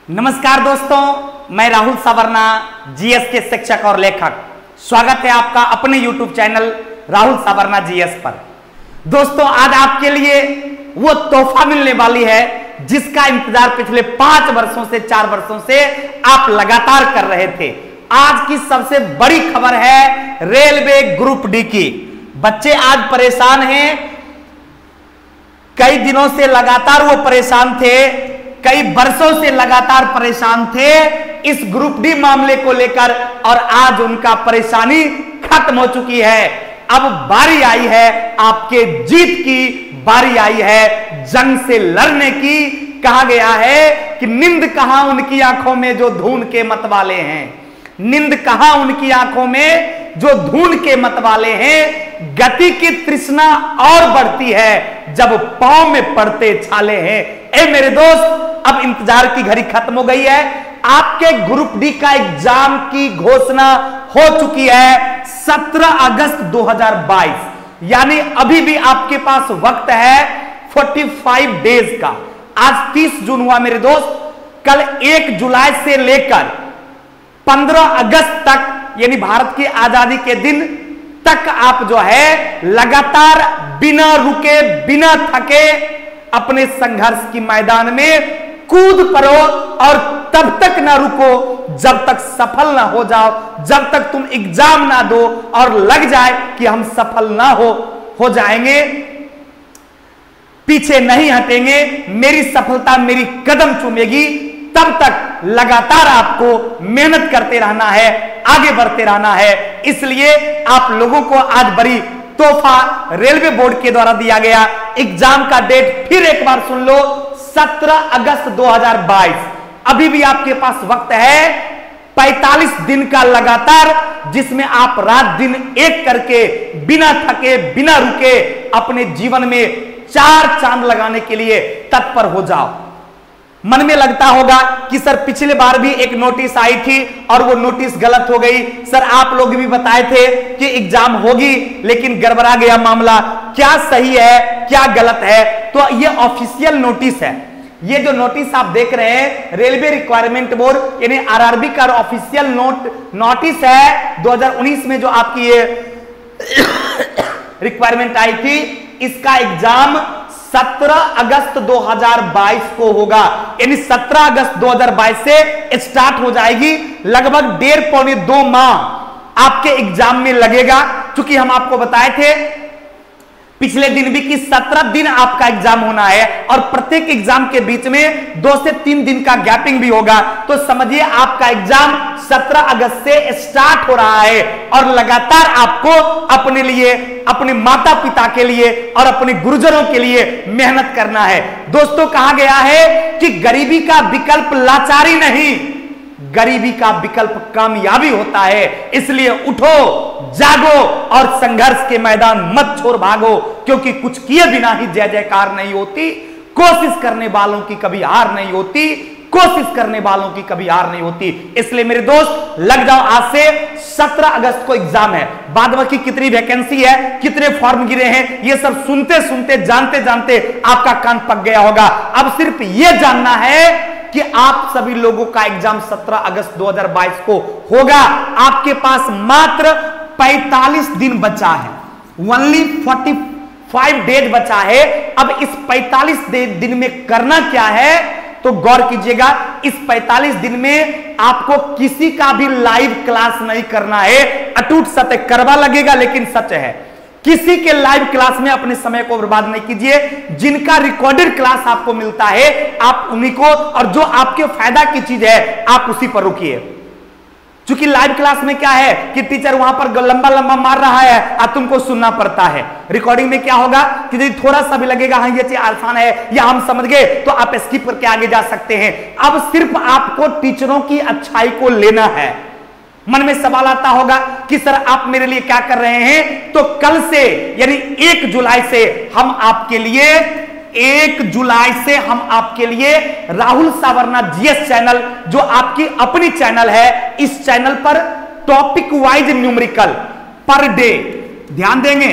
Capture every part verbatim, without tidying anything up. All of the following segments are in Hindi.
नमस्कार दोस्तों, मैं राहुल सावरना, जीएस के शिक्षक और लेखक। स्वागत है आपका अपने YouTube channel Rahul Savarna GS पर। दोस्तों, आज आपके लिए वो तोहफा मिलने वाली है जिसका इंतजार पिछले पांच वर्षों से चार वर्षों से आप लगातार कर रहे थे। आज की सबसे बड़ी खबर है रेलवे ग्रुप डी की। बच्चे आज परेशान हैं, कई दिनों से लगातार वो परेशान थे, कई वर्षों से लगातार परेशान थे इस ग्रुप डी मामले को लेकर, और आज उनका परेशानी खत्म हो चुकी है। अब बारी आई है आपके जीत की, बारी आई है जंग से लड़ने की। कहा गया है कि नींद कहां उनकी आंखों में जो धून के मत वाले हैं, नींद कहां उनकी आंखों में जो धून के मत वाले हैं। गति की तृष्णा और बढ़ती है जब पांव में पड़ते छाले हैं। ए मेरे दोस्त, अब इंतजार की घड़ी खत्म हो गई है। आपके ग्रुप डी का एग्जाम की घोषणा हो चुकी है सत्रह अगस्त दो हज़ार बाईस, यानी अभी भी आपके पास वक्त है पैंतालीस डेज का। आज तीस जून हुआ मेरे दोस्त, कल एक जुलाई से लेकर पंद्रह अगस्त तक, यानी भारत की आजादी के दिन तक आप जो है लगातार बिना रुके बिना थके अपने संघर्ष की मैदान में कूद पड़ो, और तब तक ना रुको जब तक सफल ना हो जाओ, जब तक तुम एग्जाम ना दो और लग जाए कि हम सफल ना हो हो जाएंगे, पीछे नहीं हटेंगे, मेरी सफलता मेरी कदम चूमेगी। तब तक लगातार आपको मेहनत करते रहना है, आगे बढ़ते रहना है। इसलिए आप लोगों को आज बड़ी तोहफा रेलवे बोर्ड के द्वारा दिया गया। एग्जाम का डेट फिर एक बार सुन लो, सत्रह अगस्त दो हज़ार बाईस। अभी भी आपके पास वक्त है पैंतालीस दिन का लगातार, जिसमें आप रात दिन एक करके बिना थके बिना रुके अपने जीवन में चार चांद लगाने के लिए तत्पर हो जाओ। मन में लगता होगा कि सर पिछले बार भी एक नोटिस आई थी और वो नोटिस गलत हो गई। सर आप लोग भी बताए थे कि एग्जाम होगी लेकिन गड़बड़ा गया मामला। क्या सही है क्या गलत है? तो ये ऑफिशियल नोटिस है। ये जो नोटिस आप देख रहे हैं रेलवे रिक्वायरमेंट बोर्ड यानी आरआरबी का ऑफिशियल नोट नोटिस है दो हज़ार उन्नीस में जो आपकी ये रिक्वायरमेंट आई थी। इसका एग्जाम सत्रह अगस्त दो हज़ार बाईस को होगा, यानी सत्रह अगस्त दो हज़ार बाईस से स्टार्ट हो जाएगी। लगभग डेढ़ पौने दो माह आपके एग्जाम में लगेगा, क्योंकि हम आपको बताए थे पिछले दिन भी कि सत्रह दिन आपका एग्जाम होना है और प्रत्येक एग्जाम के बीच में दो से तीन दिन का गैपिंग भी होगा। तो समझिए आपका एग्जाम सत्रह अगस्त से स्टार्ट हो रहा है और लगातार आपको अपने लिए, अपने माता पिता के लिए और अपने गुरुजनों के लिए मेहनत करना है। दोस्तों, कहा गया है कि गरीबी का विकल्प लाचारी नहीं, गरीबी का विकल्प कामयाबी होता है। इसलिए उठो, जागो और संघर्ष के मैदान मत छोड़ भागो, क्योंकि कुछ किए बिना ही जय जयकार नहीं होती। कोशिश करने वालों की कभी हार नहीं होती, कोशिश करने वालों की कभी हार नहीं होती। इसलिए मेरे दोस्त लग जाओ, आज से सत्रह अगस्त को एग्जाम है। बाद बाकी कितनी वैकेंसी है, कितने फॉर्म गिरे हैं, ये सब सुनते सुनते जानते जानते आपका कान पक गया होगा। अब सिर्फ ये जानना है कि आप सभी लोगों का एग्जाम सत्रह अगस्त दो हज़ार बाईस को होगा। आपके पास मात्र पैंतालीस दिन बचा है, ओनली पैंतालीस डेज बचा है। अब इस पैंतालीस दिन में करना क्या है तो गौर कीजिएगा। इस पैंतालीस दिन में आपको किसी का भी लाइव क्लास नहीं करना है। अटूट सत्य, करवा लगेगा लेकिन सच है। किसी के लाइव क्लास में अपने समय को बर्बाद नहीं कीजिए। जिनका रिकॉर्डेड क्लास आपको मिलता है आप उन्हीं को, और जो आपके फायदा की चीज है आप उसी पर रुकिए। क्योंकि लाइव क्लास में क्या है कि टीचर वहां पर लंबा लंबा मार रहा है और तुमको सुनना पड़ता है। रिकॉर्डिंग में क्या होगा कि यदि थोड़ा सा भी लगेगा हाँ ये चीज आसान है या हम समझ गए, तो आप स्किप करके आगे जा सकते हैं। अब सिर्फ आपको टीचरों की अच्छाई को लेना है। मन में सवाल आता होगा कि सर आप मेरे लिए क्या कर रहे हैं? तो कल से यानी एक जुलाई से हम आपके लिए एक जुलाई से हम आपके लिए राहुल सावरना जीएस चैनल, जो आपकी अपनी चैनल है, इस चैनल पर topic wise numerical per day, ध्यान देंगे,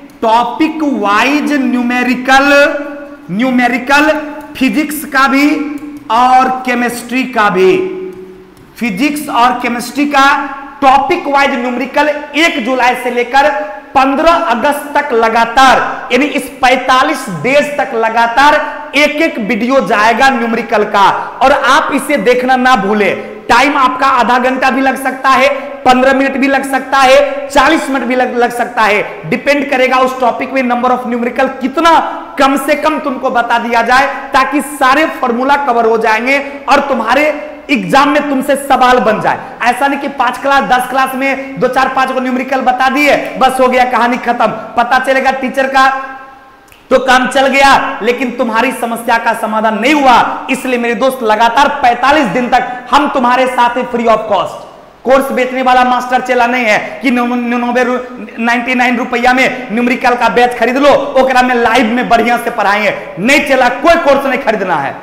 topic wise numerical numerical physics का भी और केमिस्ट्री का भी, फिजिक्स और केमिस्ट्री का टॉपिक वाइज न्यूमेरिकल एक जुलाई से लेकर पंद्रह अगस्त तक लगातार, यानी इस पैंतालीस डेज तक लगातार एक एक वीडियो जाएगा न्यूमेरिकल का, और आप इसे देखना ना भूले। टाइम आपका आधा घंटा भी लग सकता है, पंद्रह मिनट भी लग सकता है, चालीस मिनट भी लग, लग सकता है, डिपेंड करेगा उस टॉपिक में नंबर ऑफ न्यूमेरिकल कितना कम से कम तुमको बता दिया जाए, ताकि सारे फॉर्मूला कवर हो जाएंगे और तुम्हारे एग्जाम में तुमसे सवाल बन जाए। ऐसा नहीं कि पांच क्लास दस क्लास में दो चार पांच को न्यूमेरिकल बता दिए, बस हो गया, कहानी खत्म। पता चलेगा टीचर का तो काम चल गया, लेकिन तुम्हारी समस्या का समाधान नहीं हुआ। इसलिए मेरे दोस्त लगातार पैंतालीस दिन तक हम तुम्हारे साथ हैं फ्री ऑफ कॉस्ट। कोर्स बेचने वाला मास्टर चला नहीं है कि निन्यानवे नाइन्टी नाइन रुपया में न्यूमेरिकल का बैच खरीद लो, ओकरा में लाइव में बढ़िया से पढ़ाएंगे, नहीं चला, कोई कोर्स नहीं खरीदना है।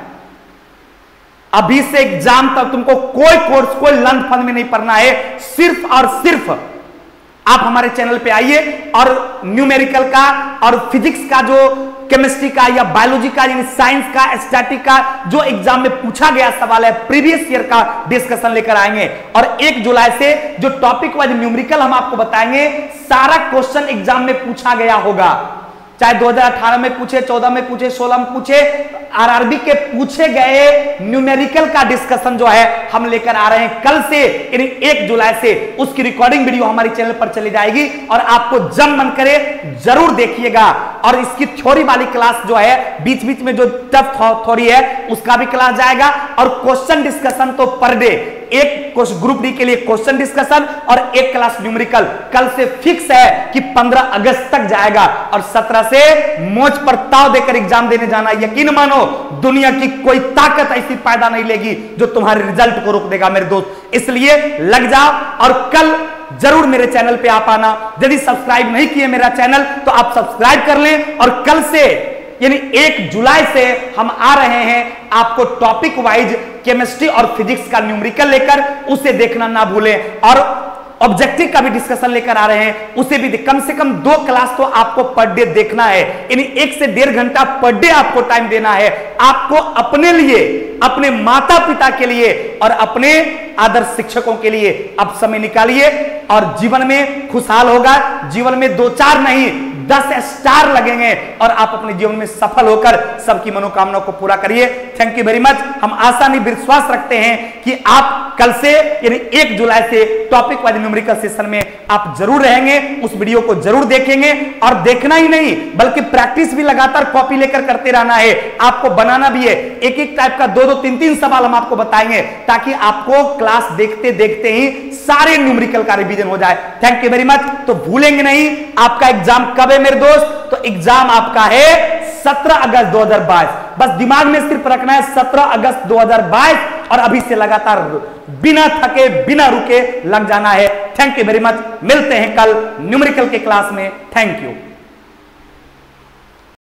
अभी से एग्जाम तक तुमको कोई कोर्स, कोई लंच फंड में नहीं पढ़ना है, सिर्फ और सिर्फ आप हमारे चैनल पे आइए और न्यूमेरिकल का और फिजिक्स का, जो केमिस्ट्री का या बायोलॉजी का, यानी साइंस का, स्टैटिक का जो एग्जाम में पूछा गया सवाल है, प्रीवियस ईयर का डिस्कशन लेकर आएंगे। और एक जुलाई से जो टॉपिक वाइज न्यूमेरिकल हम आपको बताएंगे, सारा क्वेश्चन एग्जाम में पूछा गया होगा, चाहे दो हज़ार अठारह में पूछे, चौदह में पूछे, सोलह में पूछे, आरआरबी के पूछे गए न्यूमेरिकल का डिस्कशन जो है हम लेकर आ रहे हैं कल से, यानी एक जुलाई से। उसकी रिकॉर्डिंग वीडियो हमारे चैनल पर चली जाएगी और आपको जब मन करे जरूर देखिएगा। और इसकी थ्योरी वाली क्लास जो है, बीच बीच में जो टफ थ्योरी है उसका भी क्लास जाएगा, और क्वेश्चन डिस्कशन तो पर डे एक ग्रुप डी के लिए क्वेश्चन डिस्कशन और एक क्लास न्यूमेरिकल कल से फिक्स है कि पंद्रह अगस्त तक जाएगा। और सत्रह से मोच पर ताव देकर एग्जाम देने जाना। यकीन मानो, दुनिया की कोई ताकत ऐसी पैदा नहीं लेगी जो तुम्हारे रिजल्ट को रोक देगा मेरे दोस्त। इसलिए लग जाओ और कल जरूर मेरे चैनल पे आप आना। यदि सब्सक्राइब नहीं किए मेरा चैनल तो आप सब्सक्राइब कर लें, और कल से यानी एक जुलाई से हम आ रहे हैं आपको टॉपिक वाइज केमिस्ट्री और फिजिक्स का न्यूमेरिकल लेकर, उसे देखना ना भूलें। और ऑब्जेक्टिव का भी डिस्कशन लेकर आ रहे हैं, उसे भी कम से कम दो क्लास तो आपको पर डे देखना है, यानी एक से डेढ़ घंटा पर डे आपको टाइम देना है। आपको अपने लिए, अपने माता पिता के लिए और अपने आदर्श शिक्षकों के लिए आप समय निकालिए, और जीवन में खुशहाल होगा। जीवन में दो चार नहीं दस स्टार लगेंगे और आप अपने जीवन में सफल होकर सबकी मनोकामनाओं को पूरा करिए। Thank you very much. हम आशा नहीं विश्वास रखते हैं कि आप कल से यानी एक जुलाई से टॉपिक वाइज न्यूमेरिकल सेशन में आप जरूर रहेंगे, उस वीडियो को जरूर देखेंगे। और देखना ही नहीं बल्कि प्रैक्टिस भी लगातार कॉपी लेकर करते रहना है, आपको बनाना भी है। एक एक टाइप का दो दो तीन तीन सवाल हम आपको बताएंगे, ताकि आपको क्लास देखते देखते ही सारे न्यूमेरिकल का रिवीजन हो जाए। Thank you very much. तो भूलेंगे नहीं, आपका एग्जाम कब है मेरे दोस्त? तो एग्जाम आपका है सत्रह अगस्त दो हज़ार बाईस। बस दिमाग में सिर्फ रखना है सत्रह अगस्त दो हज़ार बाईस, और अभी से लगातार बिना थके बिना रुके लग जाना है। Thank you very much. मिलते हैं कल न्यूमेरिकल के क्लास में। Thank you.